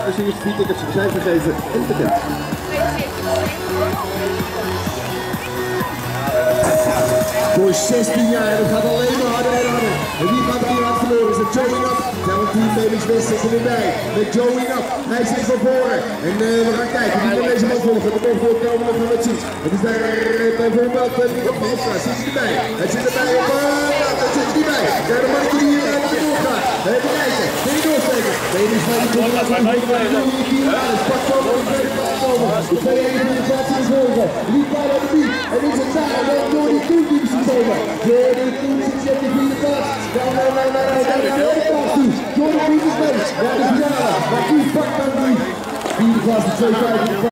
Misschien is 4 tickets zijn vergeven en bekend. Voor 16 jaar, dat gaat alleen maar harder en harder. En wie gaat er hier hard verloren? Is het Joey Up? 17 baby's West zitten erbij. Met Joey Up. Hij zit van voren. En we gaan kijken wie kan deze man volgen. De man voorkomen nog gaan we het zien. Het is daar bijvoorbeeld Nico Malstra. Zit hij erbij? Hij zit erbij op dat zit hij erbij. Ja, de man die hier naar de doorgaat. Even kijken. Kun je doorsteken? Baby's van die komt naar de pak over de tweede plaats over. De tweede plaats in de volgende. Liep daar op de biet. En is het daar. Door die Koen die is gekomen. Door die Koen zit op de vierde plaats. Daar naar de tweede plaats toe. Door de Koen is mee. Naar de finale. Maar die pakt dan niet. Vierde plaats, de 2-5.